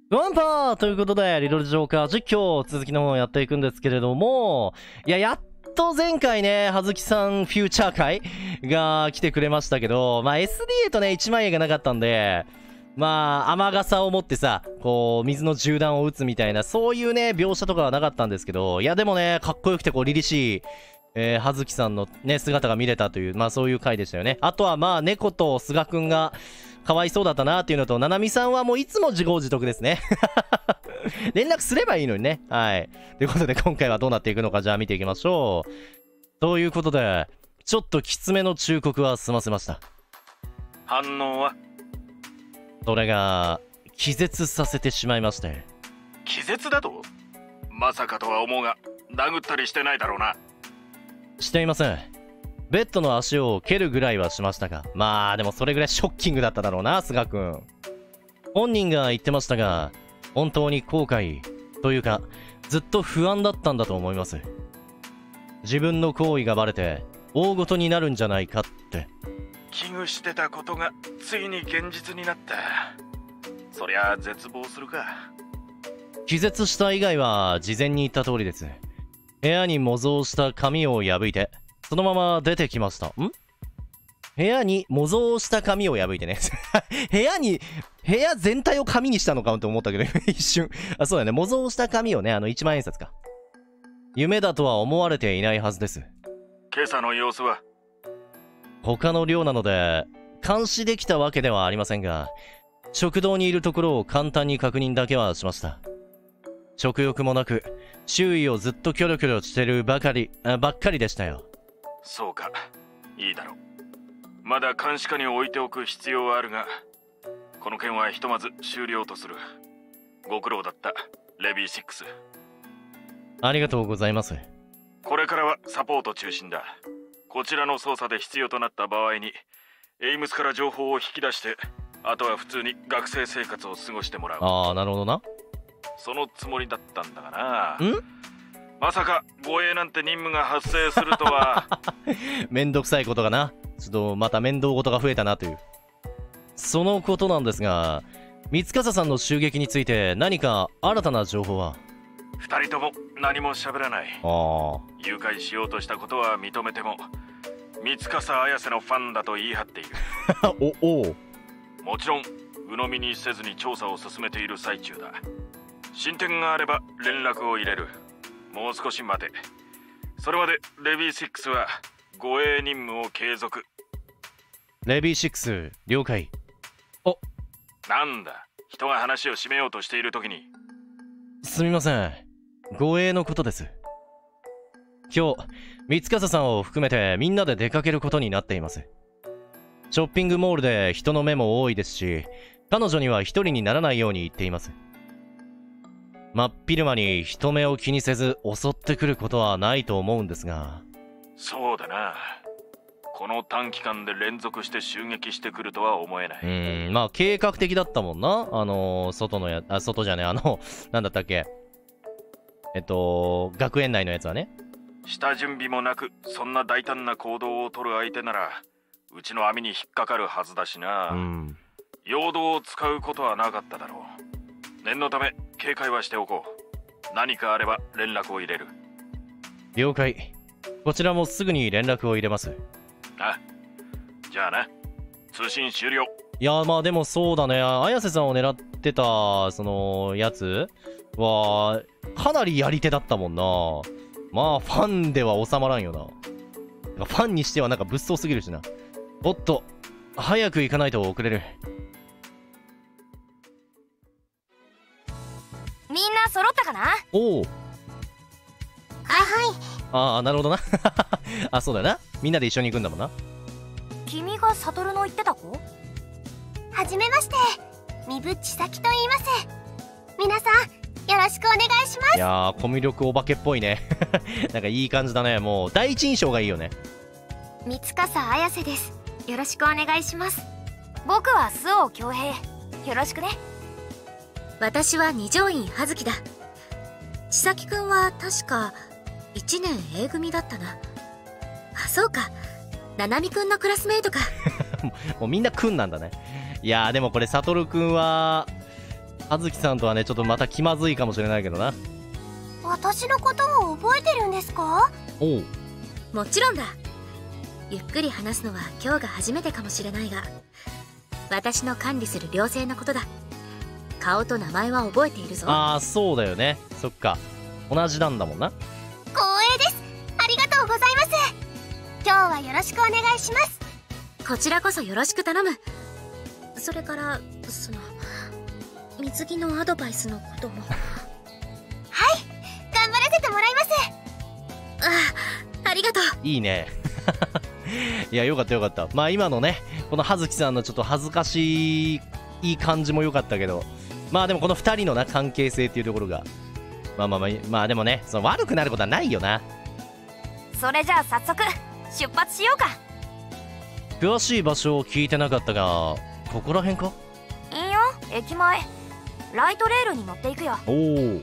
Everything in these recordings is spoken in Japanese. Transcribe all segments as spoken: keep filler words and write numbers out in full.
ワンパーということで、リトルジョーカー実況、続きの方をやっていくんですけれども、いや、やっと前回ね、はずきさんフューチャー会が来てくれましたけど、まあ エスディーエー とね、いちまん円がなかったんで、まあ、雨傘を持ってさ、こう、水の銃弾を撃つみたいな、そういうね、描写とかはなかったんですけど、いや、でもね、かっこよくて、こう、凛々しい、えー、はずきさんのね、姿が見れたという、まあそういう回でしたよね。あとはまあ、猫と菅くんが、かわいそうだったなっていうのと、ななみさんはもういつも自業自得ですね。連絡すればいいのにね。はい。ということで、今回はどうなっていくのか、じゃあ見ていきましょう。ということで、ちょっときつめの忠告は済ませました。 反応は？ それが、気絶させてしまいまして。 気絶だと？まさかとは思うが、殴ったりしてないだろうな。 していません。ベッドの足を蹴るぐらいはしましたが、まあでもそれぐらいショッキングだっただろうな、菅くん。本人が言ってましたが、本当に後悔というか、ずっと不安だったんだと思います。自分の行為がバレて大事になるんじゃないかって。 危惧してたことがついに現実になった。そりゃ絶望するか。 気絶した以外は事前に言った通りです。部屋に模造した紙を破いて、そのまま出てきました。ん部屋に模造した紙を破いてね。部屋に、部屋全体を紙にしたのかと思ったけど、一瞬。あ、そうだね。模造した紙をね、あのいちまん円札か。夢だとは思われていないはずです。 今朝の様子は？ 他の寮なので、監視できたわけではありませんが、食堂にいるところを簡単に確認だけはしました。食欲もなく、周囲をずっとキョロキョロしてるばかり、あばっかりでしたよ。 そうか、いいだろう。まだ監視下に置いておく必要はあるが、この件はひとまず終了とする。ご苦労だった、レビーシックス。 ありがとうございます。 これからはサポート中心だ。こちらの捜査で必要となった場合に、エイムスから情報を引き出して、あとは普通に学生生活を過ごしてもらう。 ああ、なるほどな。 そのつもりだったんだがな。 ん？ まさか護衛なんて任務が発生するとは。 めんどくさいことがな。ちょっとまた面倒事が増えたなという。そのことなんですが、三笠さんの襲撃について何か新たな情報は？ 二人とも何も喋らない。 ああ。 誘拐しようとしたことは認めても、三笠綾瀬のファンだと言い張っている。 おお。 もちろん鵜呑みにせずに調査を進めている最中だ。進展があれば連絡を入れる。もう少し待て。それまでレビーシックスは護衛任務を継続。 レビーシックス了解。お、 なんだ、人が話を締めようとしている時に。 すみません、護衛のことです。今日三笠さんを含めてみんなで出かけることになっています。ショッピングモールで人の目も多いですし、彼女には一人にならないように言っています。真っ昼間に人目を気にせず襲ってくることはないと思うんですが。 そうだな。この短期間で連続して襲撃してくるとは思えない。 うーん、まあ計画的だったもんな。あのー、外のや、あ、外じゃねえ、あの、なんだったっけ。えっと、学園内のやつはね。 下準備もなく、そんな大胆な行動を取る相手なら、うちの網に引っかかるはずだしな。 うん。 陽動を使うことはなかっただろう。念のため警戒はしておこう。何かあれば連絡を入れる。 了解。こちらもすぐに連絡を入れます。 あ、じゃあな。通信終了。 いや、まあでもそうだね。綾瀬さんを狙ってた、その、やつは、かなりやり手だったもんな。まあ、ファンでは収まらんよな。ファンにしてはなんか物騒すぎるしな。おっと、早く行かないと遅れる。 みんな揃ったかな？ おお。 はいはい。 ああ、なるほどな。あ、そうだよな。みんなで一緒に行くんだもんな。 君がサトルの言ってた子？ はじめまして、三淵千咲と言います。皆さんよろしくお願いします。 いやー、コミュ力お化けっぽいね。なんかいい感じだね。もう第一印象がいいよね。 三笠綾瀬です。よろしくお願いします。 僕は周防恭平。よろしくね。 私は二条院葉月だ。千咲くんは確かいちねん A 組だったな。あ、そうか、ななみくんのクラスメイトか。 もうみんなくんなんだね。いやーでもこれサトルくんは葉月さんとはねちょっとまた気まずいかもしれないけどな。 私のことを覚えてるんですか？ おう。 もちろんだ。ゆっくり話すのは今日が初めてかもしれないが、私の管理する寮生のことだ。顔と名前は覚えているぞ。 ああそうだよね。そっか、同じなんだもんな。 光栄です。ありがとうございます。今日はよろしくお願いします。 こちらこそよろしく頼む。それからその水着のアドバイスのことも。 はい、頑張らせてもらいます。 ああ、ありがとう。 いいねいやよかったよかった。まあ今のねこの葉月さんのちょっと恥ずかしいいい感じも良かったけど、まあでもこのふたりのな関係性っていうところがまあまあまあまあでもね、その悪くなることはないよな。 それじゃあ早速出発しようか。 詳しい場所を聞いてなかったが、ここら辺か？ いいよ、駅前。ライトレールに乗っていくよ。 おお。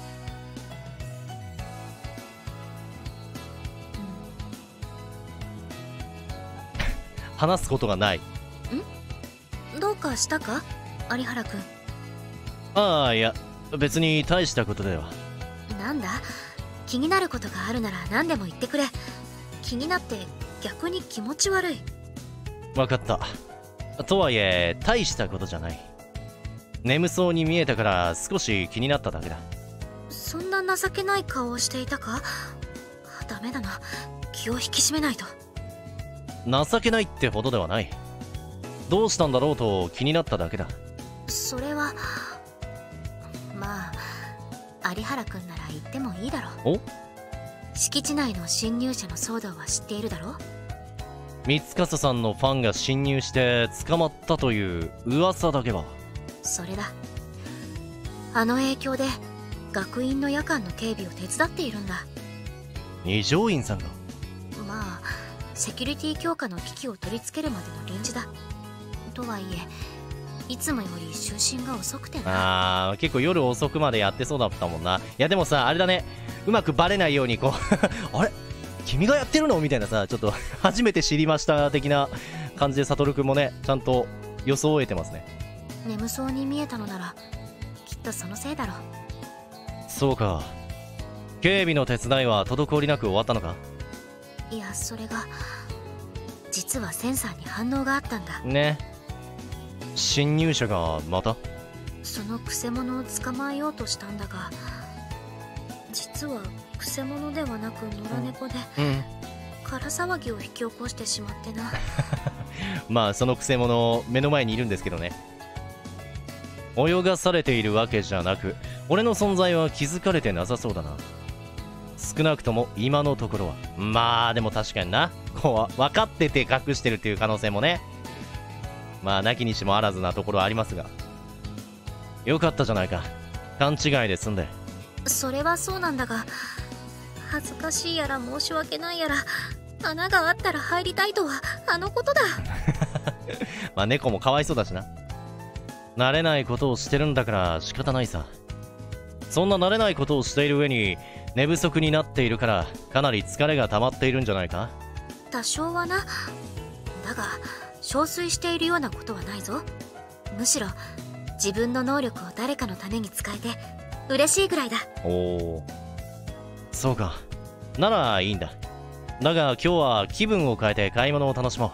話すことがない。 ん？どうかしたか？有原くん。 ああいや別に大したことでは。 なんだ？気になることがあるなら何でも言ってくれ。気になって逆に気持ち悪い。 分かった。とはいえ大したことじゃない。眠そうに見えたから少し気になっただけだ。 そんな情けない顔をしていたか？ダメだな、気を引き締めないと。 情けないってほどではない。どうしたんだろうと気になっただけだ。 それはまあ有原くんなら言ってもいいだろう。 お？ 敷地内の侵入者の騒動は知っているだろう。 三笠さんのファンが侵入して捕まったという噂だけは。 それだ。あの影響で学院の夜間の警備を手伝っているんだ。 二条院さんが？ まあセキュリティ強化の機器を取り付けるまでの臨時だ。とはいえいつもより就寝が遅くてな。 あー結構夜遅くまでやってそうだったもんな。いやでもさあれだね、うまくバレないようにこうあれ君がやってるのみたいなさ、ちょっと初めて知りました的な感じで悟くんもねちゃんと予想を得てますね。 眠そうに見えたのならきっとそのせいだろう。 そうか、警備の手伝いは滞りなく終わったのか？ いやそれが実はセンサーに反応があったんだね。侵入者がまた？ そのクセ者を捕まえようとしたんだが、実はクセ者ではなく野良猫で、 うん、 空騒ぎを引き起こしてしまってなまあそのクセ者目の前にいるんですけどね。泳がされているわけじゃなく俺の存在は気づかれてなさそうだな。少なくとも今のところは。まあでも確かにな、こう分かってて隠してるっていう可能性もね、まあなきにしもあらずなところはありますが、よかったじゃないか、勘違いで済んで。 それはそうなんだが、恥ずかしいやら申し訳ないやら、穴があったら入りたいとはあのことだまあ猫もかわいそうだしな。慣れないことをしてるんだから仕方ないさ。そんな慣れないことをしている上に寝不足になっているからかなり疲れが溜まっているんじゃないか？ 多少はな。だが憔悴しているようなことはないぞ。むしろ自分の能力を誰かのために使えて嬉しいぐらいだ。 おお、そうか、ならいいんだ。だが今日は気分を変えて買い物を楽しもう。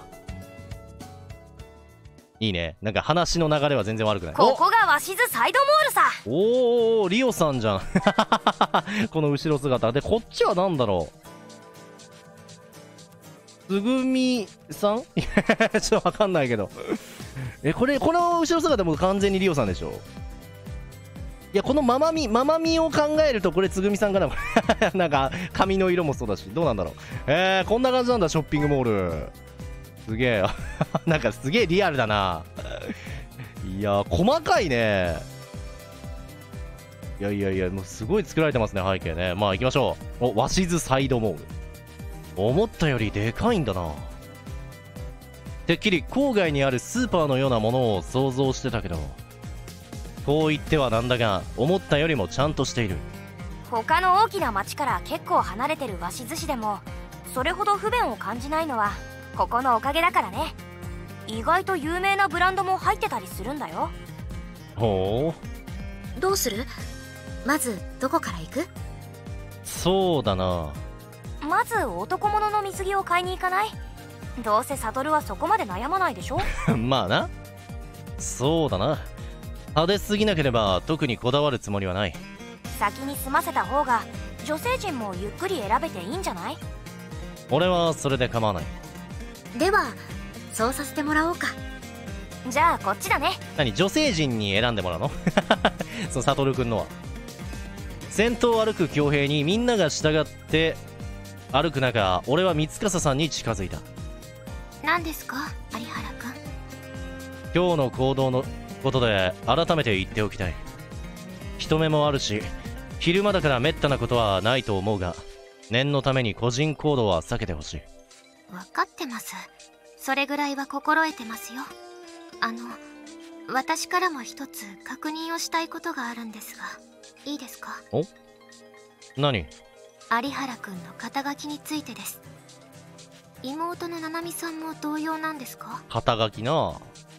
いいね、なんか話の流れは全然悪くない。 ここが鷲津サイドモールさ。 おお、リオさんじゃんこの後ろ姿で。こっちは何だろう、つぐみさんちょっとわかんないけどえ、これこの後ろ姿も完全にリオさんでしょ。いやこのママみママみを考えるとこれつぐみさんかななんか髪の色もそうだし、どうなんだろう。えー、こんな感じなんだショッピングモール。すげえなんかすげえリアルだないや細かいね。いやいやいや、もうすごい作られてますね背景ね。まあ行きましょう。お、鷲津サイドモール。思ったよりでかいんだな。てっきり郊外にあるスーパーのようなものを想像してたけど、こう言ってはなんだが思ったよりもちゃんとしている。 他の大きな町から結構離れてる鷲津市でもそれほど不便を感じないのはここのおかげだからね。意外と有名なブランドも入ってたりするんだよ。 ほう、 どうする？まずどこから行く？ そうだな。 まず男物の水着を買いに行かない？どうせサトルはそこまで悩まないでしょ。 まあな。そうだな。派手すぎなければ特にこだわるつもりはない。 先に済ませた方が女性陣もゆっくり選べていいんじゃない？ 俺はそれで構わない。 ではそうさせてもらおうか。 じゃあこっちだね。 何、女性陣に選んでもらうの？そのサトルくんのは。先頭を歩く強兵にみんなが従って歩く中、俺は三司さんに近づいた。 何ですか有原くん？ 今日の行動のことで改めて言っておきたい。人目もあるし昼間だから滅多なことはないと思うが、念のために個人行動は避けてほしい。 分かってます。それぐらいは心得てますよ。あの私からも一つ確認をしたいことがあるんですが、いいですか？ お？何？ 有原くんの肩書きについてです。妹の七海さんも同様なんですか？ 肩書きな。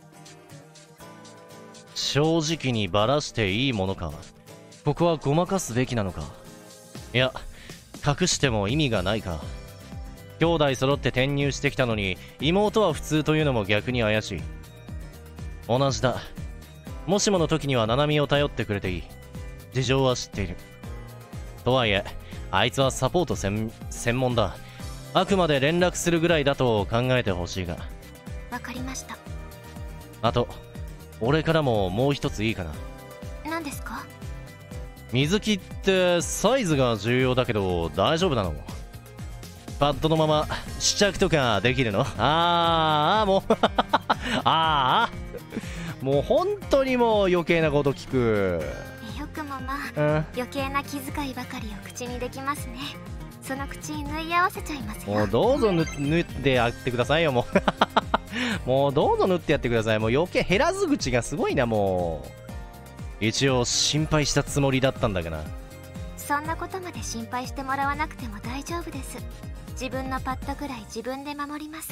正直にバラしていいものか。ここはごまかすべきなのか。いや、隠しても意味がないか。兄弟揃って転入してきたのに妹は普通というのも逆に怪しい。同じだ。もしもの時には七海を頼ってくれていい。事情は知っている。とはいえあいつはサポート専専門だ。あくまで連絡するぐらいだと考えてほしいが。 わかりました。 あと俺からももう一ついいかな。 何ですか？ 水着ってサイズが重要だけど大丈夫なの？パッドのまま試着とかできるの？あーあーもうああもう本当にもう余計なこと聞く。 よくもまあ、 うん、 余計な気遣いばかりを口にできますね。その口縫い合わせちゃいますよ。 もうどうぞ縫縫ってやってくださいよもうもうどうぞ縫ってやってください。もう余計減らず口がすごいな。もう一応心配したつもりだったんだがな。 そんなことまで心配してもらわなくても大丈夫です。自分のパッドぐらい自分で守ります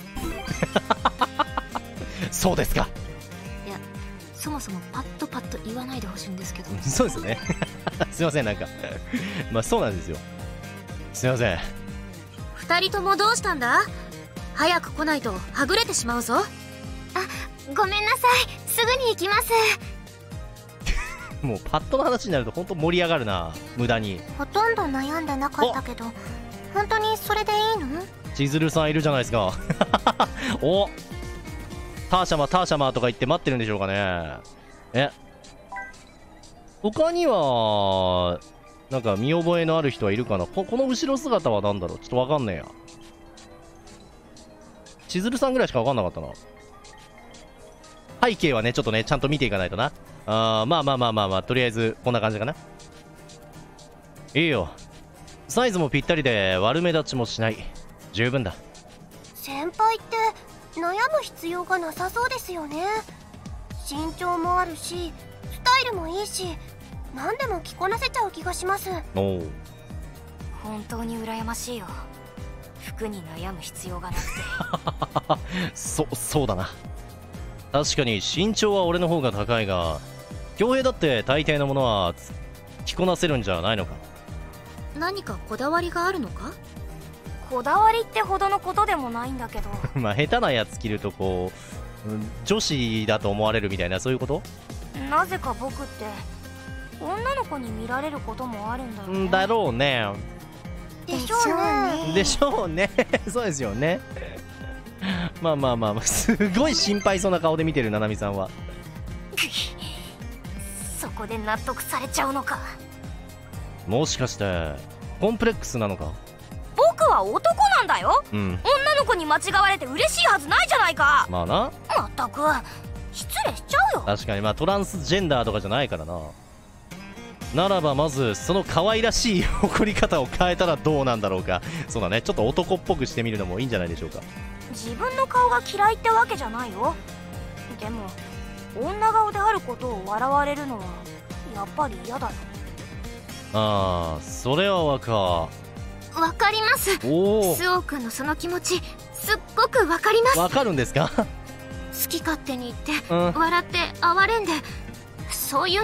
そうですか。 いや、そもそもパッドパッド言わないでほしいんですけど。 そうですねすいません、なんかまあそうなんですよ。すいません。 二人ともどうしたんだ？早く来ないとはぐれてしまうぞ。あ、ごめんなさい、すぐに行きますもうパッドの話になると本当盛り上がるな、無駄に。 ほとんど悩んでなかったけど、本当にそれでいいの？ 千鶴さんいるじゃないですかお、ターシャマターシャマとか言って待ってるんでしょうかね。え、他にはなんか見覚えのある人はいるかな。こ, この後ろ姿は何だろう、ちょっとわかんねえや。千鶴さんぐらいしかわかんなかったな。背景はねちょっとねちゃんと見ていかないとな。あーまあまあまあまあまあ、とりあえずこんな感じかな。いいよ、サイズもぴったりで悪目立ちもしない。十分だ。 先輩って悩む必要がなさそうですよね。身長もあるしスタイルもいいし、何でも着こなせちゃう気がします。 おお、 本当に羨ましいよ。服に悩む必要がなくてそそうだな。確かに身長は俺の方が高いが、恭平だって大抵のものは着こなせるんじゃないのか。 何かこだわりがあるのか？ こだわりってほどのことでもないんだけどまあ下手なやつ着るとこう、うん、女子だと思われるみたいな、そういうこと？ なぜか僕って女の子に見られることもあるんだよね。 だろうね。 でしょうね。 でしょうねそうですよねまあまあまあまあ、すごい心配そうな顔で見てる七海さんはそこで納得されちゃうのか。 もしかしてコンプレックスなのか？ 僕は男なんだよ。 うん、 女の子に間違われて嬉しいはずないじゃないか。 まあな、 まったく失礼しちゃうよ。 確かに、まあトランスジェンダーとかじゃないからな。ならばまずその可愛らしい怒り方を変えたらどうなんだろうか。そうだね、ちょっと男っぽくしてみるのもいいんじゃないでしょうか。 自分の顔が嫌いってわけじゃないよ。でも女顔であることを笑われるのはやっぱり嫌だよ。 ああ、それはわかわかります。 おお、 スオー君のその気持ちすっごくわかります。 わかるんですか好き勝手に言って、 うん、 笑って哀れんで、そういうの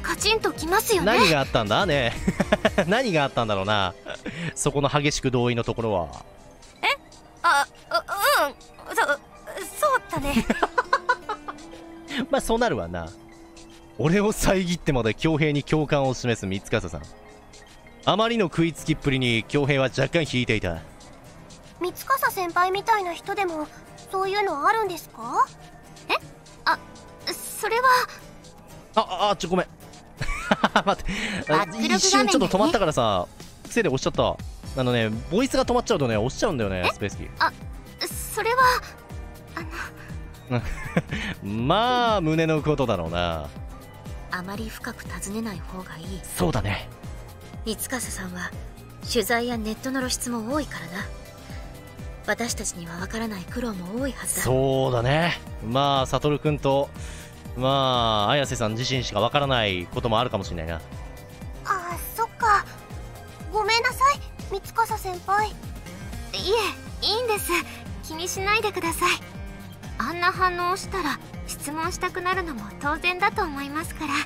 カチンときますよね。 何があったんだねえ何があったんだろうなそこの激しく同意のところは。 えあううんそそうだねまあそうなるわな。俺を遮ってまで恭平に共感を示す三笠さん。あまりの食いつきっぷりに恭平は若干引いていた。 三笠先輩みたいな人でもそういうのあるんですか？ えあそれはああちょごめん待ってあ一瞬ちょっと止まったからさ癖で押しちゃった。あのねボイスが止まっちゃうとね押しちゃうんだよねスペースキー。 あそれはあのまあ胸のことだろうな。 あまり深く尋ねない方がいい。 そうだね。 三笠さんは取材やネットの露出も多いからな。私たちには分からない苦労も多いはずだ。 そうだね。まあ悟くんとまあ綾瀬さん自身しか分からないこともあるかもしれないな。 ああそっか、ごめんなさい三笠先輩。 いえいいんです、気にしないでください。あんな反応をしたら質問したくなるのも当然だと思いますから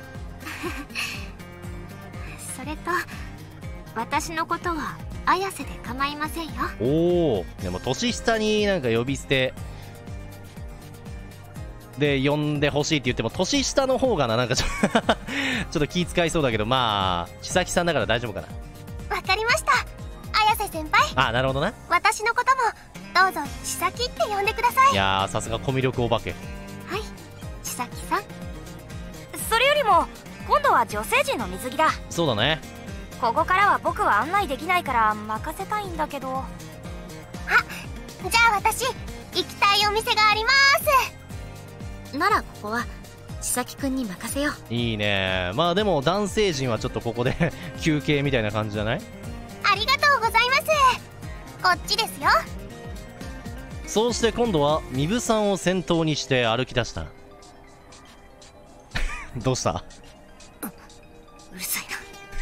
それと私のことは綾瀬で構いませんよ。 おお、でも年下になんか呼び捨てで呼んでほしいって言っても年下の方がな、なんかちょちょっと気遣いそうだけど、まあ千咲さんだから大丈夫かな。 わかりました、綾瀬先輩。 あ、なるほどな。 私のこともどうぞ千咲って呼んでください。 いやーさすがコミュ力お化け。 はい千咲さん。 それよりも今度は女性陣の水着だ。 そうだね。 ここからは僕は案内できないから任せたいんだけど。あ、じゃあ私行きたいお店があります。 ならここは千咲くんに任せよう。 いいね。まあでも男性陣はちょっとここで休憩みたいな感じじゃない？ ありがとうございます。こっちですよ。 そうして今度はミブさんを先頭にして歩き出したどうしたうるさい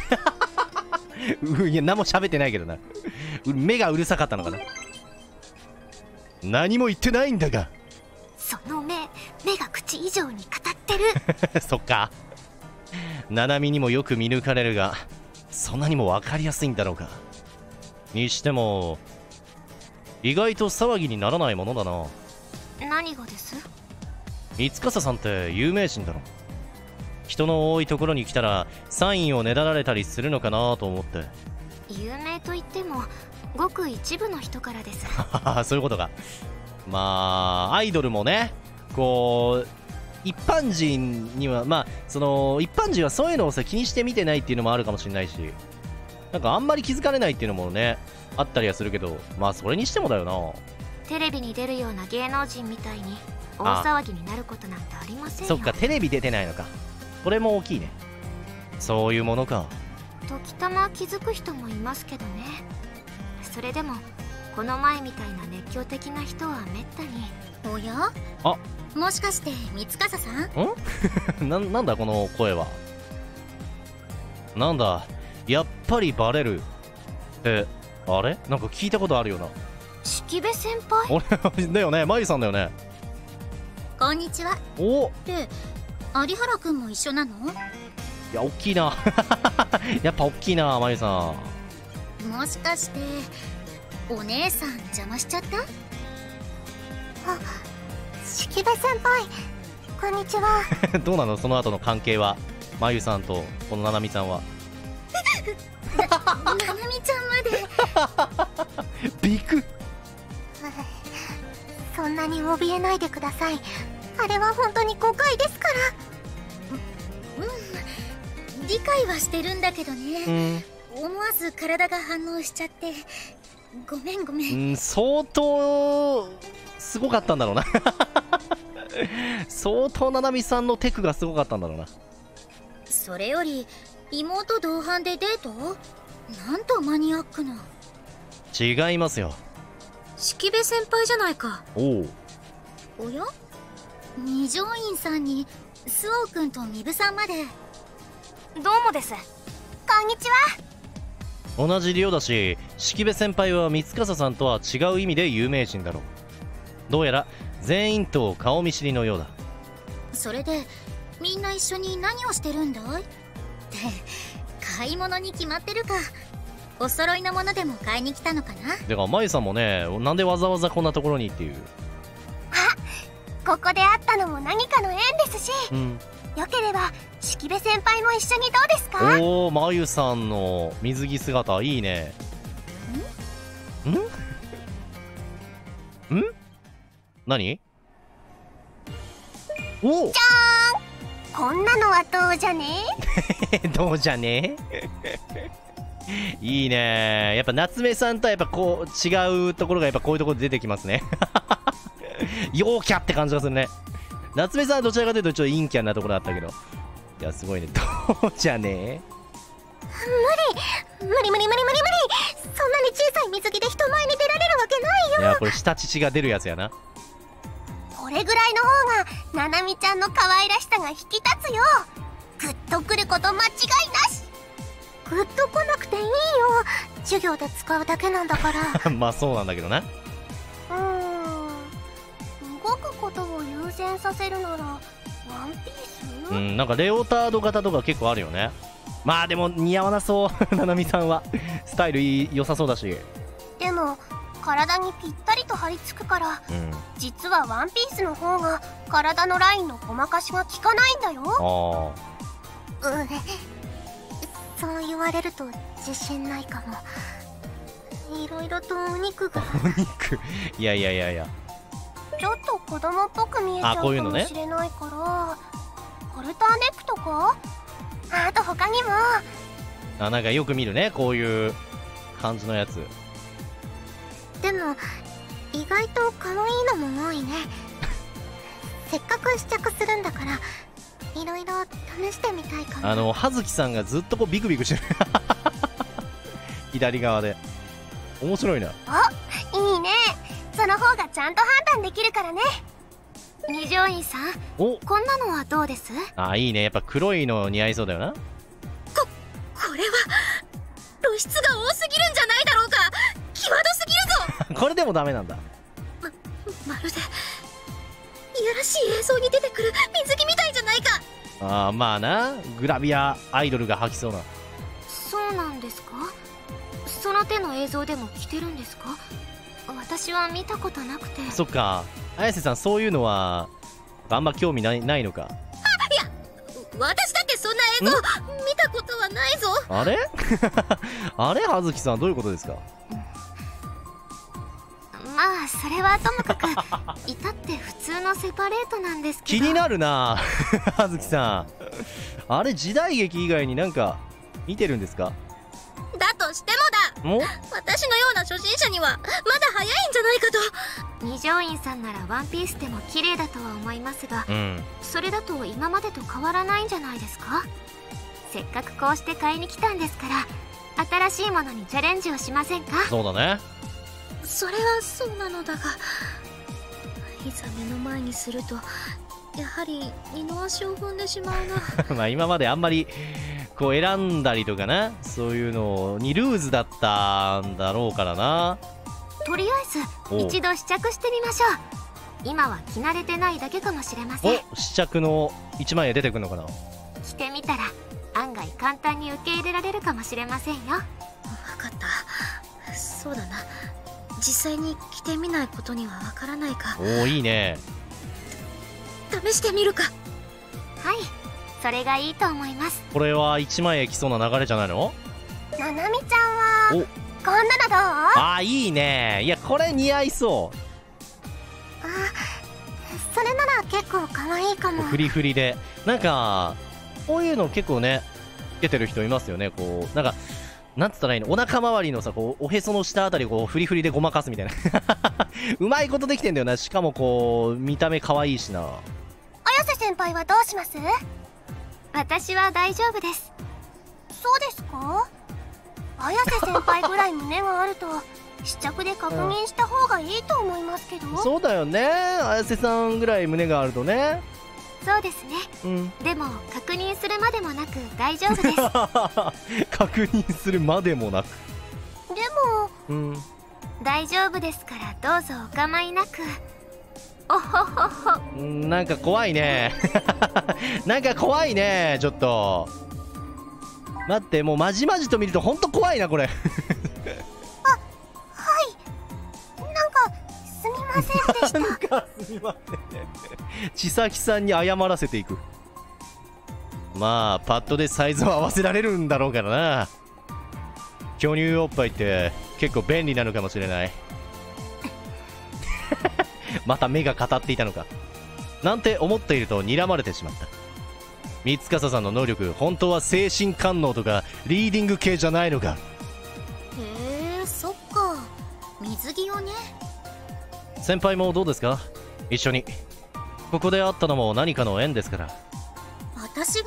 ういや何も喋ってないけどな。目がうるさかったのかな。何も言ってないんだが。 その目目が口以上に語ってるそっか。ナナミにもよく見抜かれるがそんなにも分かりやすいんだろうか。にしても意外と騒ぎにならないものだな。 何がです？ 三笠さんって有名人だろ。人の多いところに来たらサインをねだられたりするのかなと思って。 有名といってもごく一部の人からですそういうことか。まあアイドルもねこう一般人にはまあその一般人はそういうのをさ気にして見てないっていうのもあるかもしれないし、なんかあんまり気づかれないっていうのもねあったりはするけど、まあそれにしてもだよな。 テレビに出るような芸能人みたいに大騒ぎになることなんてありませんよ。 そっか、テレビ出てないのか。これも大きいね。そういうものか。 時たま気づく人もいますけどね。それでもこの前みたいな熱狂的な人はめったに。 おや？ あ、 もしかして三笠さん？ んな, なんだこの声は。なんだやっぱりバレるってあれなんか聞いたことあるよな。 式部先輩？ 俺だよね、まゆさんだよね。 こんにちは。 おで有原くんも一緒なの？ いや大きいなやっぱ大きいなまゆさん。 もしかしてお姉さん邪魔しちゃった？ あ、式部先輩こんにちはどうなのその後の関係は、まゆさんとこのななみちゃんは。 ななみちゃんまでビクそんなに怯えないでください。あれは本当に誤解ですから。 うん、理解はしてるんだけどね、思わず体が反応しちゃってごめんごめん。 うん、相当すごかったんだろうな相当ななみさんのテクがすごかったんだろうな。 それより妹同伴でデート？なんとマニアックな。 違いますよ。 式部先輩じゃないか。 おお。 おや？二条院さんに周防くんとミブさんまで。 どうもです。こんにちは。 同じ寮だし、式部先輩は三笠さんとは違う意味で有名人だろう。どうやら全員と顔見知りのようだ。 それでみんな一緒に何をしてるんだい？って買い物に決まってるか。お揃いのものでも買いに来たのかな。 だからまゆさんもね、なんでわざわざこんなところにっていう。 あ、ここで会ったのも何かの縁ですし、 うん、 よければ式部先輩も一緒にどうですか？ おお、まゆさんの水着姿いいね。んんん何？おお、 じゃーん、こんなのはどうじゃねどうじゃねいいね。やっぱ夏目さんとはやっぱこう違うところがやっぱこういうところで出てきますね陽キャって感じがするね。夏目さんはどちらかというとちょっと陰キャなところあったけど、いやすごいね。どうじゃね無理無理無理無理無理無理、そんなに小さい水着で人前に出られるわけないよ。 いやこれ下乳が出るやつやな。 これぐらいの方がななみちゃんの可愛らしさが引き立つよ。グッとくること間違いなし。グッと来なくていいよ、授業で使うだけなんだからまあそうなんだけどな。 うーん、動くことを優先させるならワンピース？ うん、なんかレオタード型とか結構あるよね。まあでも似合わなそうななみさんはスタイルいい良さそうだし。でも体にぴったりと張り付くから、うん、実はワンピースの方が体のラインのごまかしが効かないんだよ。ああ、うん、そう言われると自信ないかも。いろいろとお肉がお肉いやいやいやいや、 ちょっと子供っぽく見えちゃうかもしれないから、ホルターネックとか、あと他にも。 あ、なんかよく見るね、こういう感じのやつ。 でも意外と可愛いのも多いねせっかく試着するんだからいろいろ試してみたいかも。 あの葉月さんがずっとこうビクビクしてる左側で面白いな。 あ、いいね、その方がちゃんと判断できるからね。二条院さん、お、こんなのはどうです？ あ、いいね、やっぱ黒いの似合いそうだよな。ここれは露出が多すぎるんじゃないだろうか。際どすぎるぞこれでもダメなんだ。 ま、まるでいやらしい映像に出てくる水着みたいじゃないか。 ああ、まあな、グラビアアイドルが履きそうな。 そうなんですか？その手の映像でも着てるんですか？私は見たことなくて。 そっか、綾瀬さんそういうのはあんま興味ない、ないのか。 あ、いや、私だってそんな映像見たことはないぞ。 あれあれ、葉月さんどういうことですか？ まあそれはともかく至って普通のセパレートなんですけど。 気になるな葉月さん、あれ時代劇以外になんか見てるんですか？ だとしてもだ、私のような初心者にはまだ早いんじゃないかと。 二条院さんならワンピースでも綺麗だとは思いますが、うん、それだと今までと変わらないんじゃないですか？せっかくこうして買いに来たんですから、新しいものにチャレンジをしませんか？ そうだね。 それはそうなのだが、いざ目の前にするとやはり二の足を踏んでしまうなまあ今まであんまりこう選んだりとかな、そういうのにルーズだったんだろうからな。 とりあえず一度試着してみましょう。今は着慣れてないだけかもしれません。 お、試着のいちまん円出てくるのかな。 着てみたら案外簡単に受け入れられるかもしれませんよ。 分かった。そうだな、実際に着てみないことにはわからないか。 おお、いいね。 試してみるか。 はい、それがいいと思います。 これはいちまん円きそうな流れじゃないの？ ななみちゃんはこんなのどう？ あー、いいね。いやこれ似合いそう。 あ、それなら結構可愛いかも。 フリフリでなんかこういうの結構ねつけてる人いますよね。こうなんかなんつったらいいの、お腹周りのさ、こうおへその下あたりをこうフリフリでごまかすみたいなうまいことできてんだよな。しかもこう見た目可愛いしな。 綾瀬先輩はどうします？私は大丈夫です。そうですか？綾瀬先輩ぐらい胸があると試着で確認した方がいいと思いますけど、うん、 そうだよね。綾瀬さんぐらい胸があるとね。 そうですね、うん、でも確認するまでもなく大丈夫です確認するまでもなく、 でも、うん、大丈夫ですからどうぞお構いなく。 おほほほ。 んなんか怖いねなんか怖いねちょっと待って、もうまじまじと見るとほんと怖いなこれあ、はい。なんかすみませんでした。 なんかすみません千咲さんに謝らせていく。まあパッドでサイズを合わせられるんだろうからな。巨乳おっぱいって結構便利なのかもしれないまた目が語っていたのかなんて思っていると睨まれてしまった。三司さんの能力、本当は精神官能とかリーディング系じゃないのか。 へえ、そっか。水着をね。 先輩もどうですか、一緒に。ここで会ったのも何かの縁ですから。 私が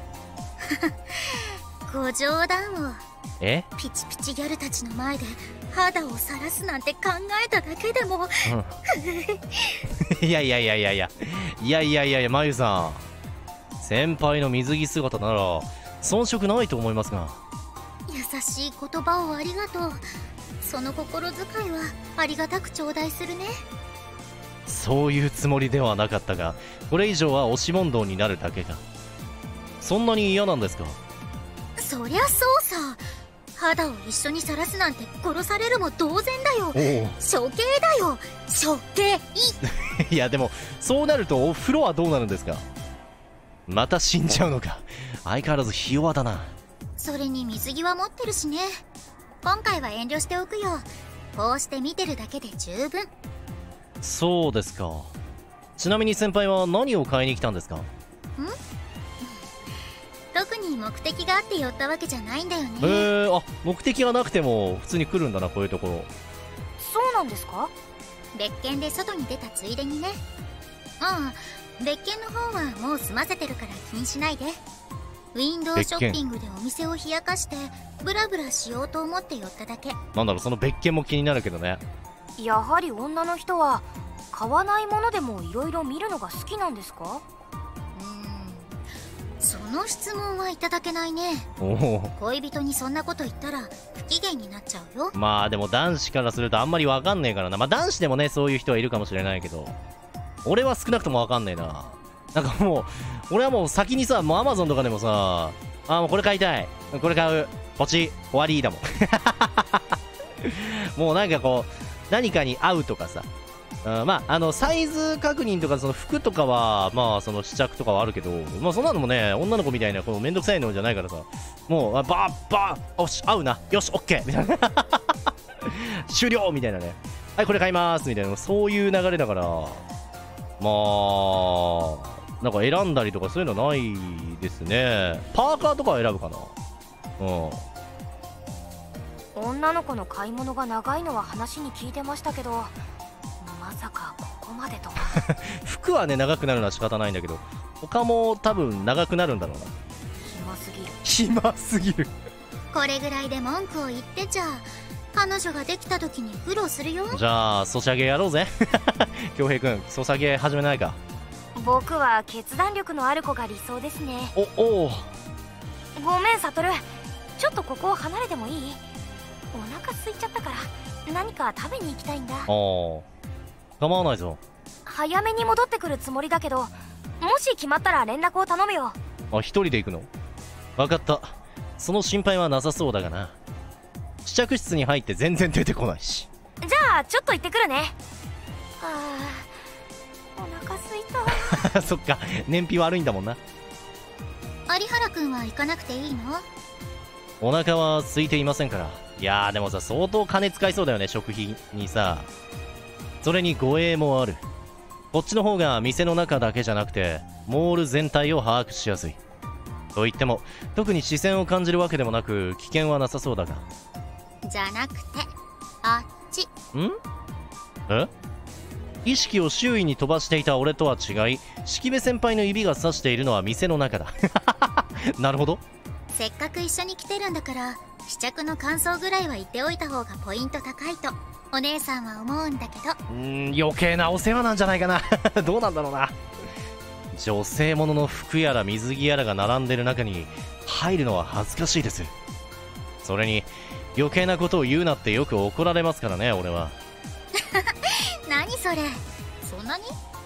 ご冗談を。 えピチピチギャルたちの前で肌を晒すなんて考えただけでも、 うん、いやいやいやいやいやいやいやいやいや、まゆさん、先輩の水着姿なら遜色ないと思いますが。 優しい言葉をありがとう。その心遣いはありがたく頂戴するね。 そういうつもりではなかったが、これ以上は押し問答になるだけか。そんなに嫌なんですか。 そりゃそうさ。肌を一緒に晒すなんて殺されるも同然だよ。処刑だよ、処刑いやでもそうなるとお風呂はどうなるんですか。また死んじゃうのか。相変わらずひ弱だな。 それに水着は持ってるしね。今回は遠慮しておくよ。こうして見てるだけで十分。 そうですか。ちなみに先輩は何を買いに来たんですか。ん特に目的があって寄ったわけじゃないんだよね。 へえ、あ、目的がなくても普通に来るんだな、こういうところ。 そうなんですか。 別件で外に出たついでにね。ああ、別件の方はもう済ませてるから気にしないで。ウィンドウショッピングでお店を冷やかしてブラブラしようと思って寄っただけ。 なんだろう、その別件も気になるけどね。 やはり女の人は買わないものでもいろいろ見るのが好きなんですか。 その質問はいただけないね。 おお、 恋人にそんなこと言ったら不機嫌になっちゃうよ。 まあでも男子からするとあんまりわかんねえからな。まあ男子でもねそういう人はいるかもしれないけど、俺は少なくともわかんねえな。なんかもう俺はもう先にさ、もうアマゾンとかでもさ、あ、もうこれ買いたい、これ買う、ポチ終わりだもんもうなんかこう何かに合うとかさ、うん、まああのサイズ確認とかその服とかはまあその試着とかはあるけど、まあそんなのもね女の子みたいなこのめんどくさいのじゃないからさ、もうあバーバー、よし合うな、よしオッケーみたいな終了みたいなね、はいこれ買いますみたいな、そういう流れだから、まあなんか選んだりとかそういうのないですね。パーカーとかは選ぶかな。 うん、女の子の買い物が長いのは話に聞いてましたけど、まさかここまでとは服はね長くなるのは仕方ないんだけど、他も多分長くなるんだろうな。 暇すぎる暇すぎるこれぐらいで文句を言ってちゃ彼女ができた時に苦労するよ。 じゃあソシャゲやろうぜ恭平君、ソシャゲ始めないか。 僕は決断力のある子が理想ですね。 おおごめんサトル、ちょっとここを離れてもいい？お腹空いちゃったから何か食べに行きたいんだ。ああ構わないぞ。 早めに戻ってくるつもりだけど、もし決まったら連絡を頼むよ。 あ、一人で行くの？分かった。その心配はなさそうだがな。試着室に入って全然出てこないし。 じゃあちょっと行ってくるね。あー、お腹空いたそっか、燃費悪いんだもんな。 有原くんは行かなくていいの？ お腹は空いていませんから。いやーでもさ、相当金使いそうだよね、食費にさ。それに護衛もある。こっちの方が店の中だけじゃなくてモール全体を把握しやすい。と言っても特に視線を感じるわけでもなく危険はなさそうだが。 じゃなくてあっち。 ん？え？意識を周囲に飛ばしていた俺とは違い、式部先輩の指が指しているのは店の中だなるほど。 せっかく一緒に来てるんだから試着の感想ぐらいは言っておいた方がポイント高いとお姉さんは思うんだけど。 うーん、余計なお世話なんじゃないかなどうなんだろうな。女性ものの服やら水着やらが並んでる中に入るのは恥ずかしいです。それに余計なことを言うなってよく怒られますからね、俺は何それ、そんなに？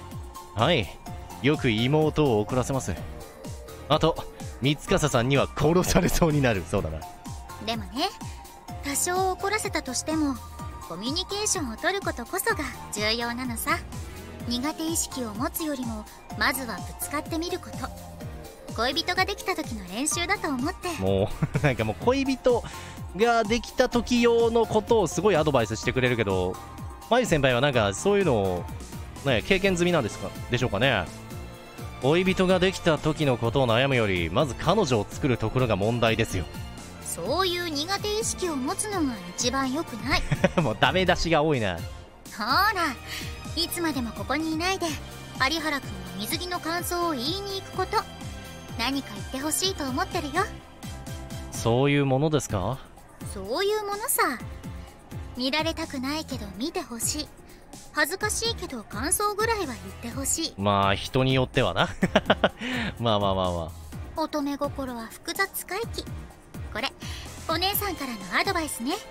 はい、よく妹を怒らせます。あと三笠さんには殺されそうになる。そうだな。 でもね、多少怒らせたとしてもコミュニケーションを取ることこそが重要なのさ。苦手意識を持つよりもまずはぶつかってみること。恋人ができた時の練習だと思って。 もうなんかもう恋人ができた時用のことをすごいアドバイスしてくれるけど、まゆ先輩はなんかそういうのを、ね、経験済みなんですかでしょうかね。恋人ができた時のことを悩むよりまず彼女を作るところが問題ですよ。 そういう苦手意識を持つのが一番良くないもうダメ出しが多いな。 ほら、いつまでもここにいないで有原くんの水着の感想を言いに行くこと。何か言ってほしいと思ってるよ。 そういうものですか。 そういうものさ。見られたくないけど見てほしい。恥ずかしいけど感想ぐらいは言ってほしい。 まあ人によってはなまあまあまあまあ、 乙女心は複雑回帰。これお姉さんからのアドバイスね。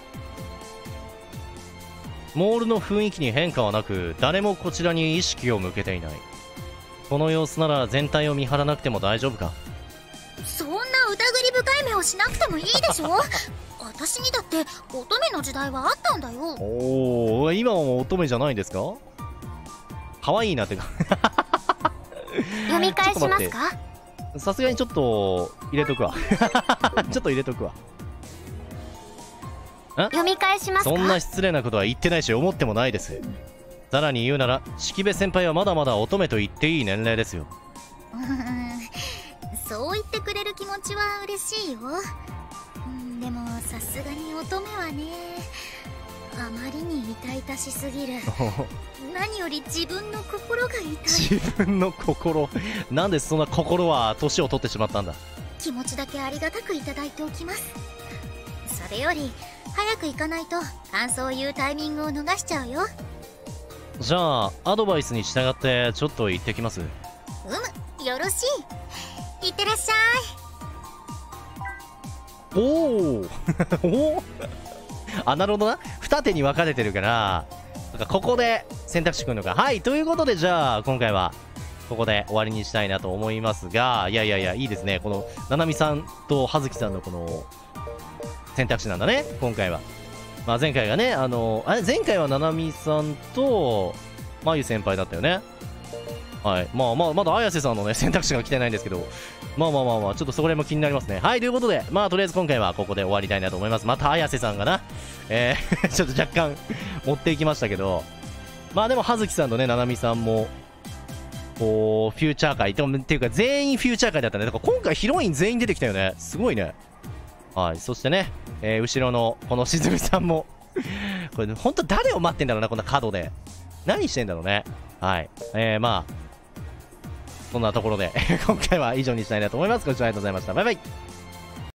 モールの雰囲気に変化はなく、誰もこちらに意識を向けていない。この様子なら全体を見張らなくても大丈夫か。 そんな疑り深い目をしなくてもいいでしょ私にだって乙女の時代はあったんだよ。 おお、今はもう乙女じゃないんですか。可愛いなってか読み返しますか。 さすがにちょっと入れとくわちょっと入れとくわ。 読み返しますか。 そんな失礼なことは言ってないし思ってもないです。さらに言うなら式部先輩はまだまだ乙女と言っていい年齢ですよ。 うーん、そう言ってくれる気持ちは嬉しいよ。うん、でもさすがに乙女はね、あまりに痛々しすぎる何より自分の心が痛い。 自分の心なんでそんな心は年を取ってしまったんだ。 気持ちだけありがたくいただいておきます。それより早く行かないと感想を言うタイミングを逃しちゃうよ。 じゃあアドバイスに従ってちょっと行ってきます。 うむ、よろしい。いってらっしゃい。おおおあ、なるほどな。二手に分かれてるからここで選択肢くんのか。はい、ということでじゃあ今回はここで終わりにしたいなと思いますが、いやいやいやいいですね。このななみさんと葉月さんのこの選択肢なんだね今回は。まあ前回がね、あのあれ前回はななみさんとまゆ先輩だったよね。はい、まあまあまだ綾瀬さんのね選択肢が来てないんですけど、まあまあまあまあちょっとそれも気になりますね。はい、ということでまあとりあえず今回はここで終わりたいなと思います。また綾瀬さんがな、えー、ちょっと若干持っていきましたけど、まあでも葉月さんとねななみさんもこうフューチャー界っていうか全員フューチャー界だったね。だから今回ヒロイン全員出てきたよね。すごいね。はい、そしてね、えー、後ろのこのしずるさんもこれ本当誰を待ってんだろうな、こんな角で何してんだろうね。はい、えー、まあそんなところで今回は以上にしたいなと思います。ご視聴ありがとうございました。バイバイ。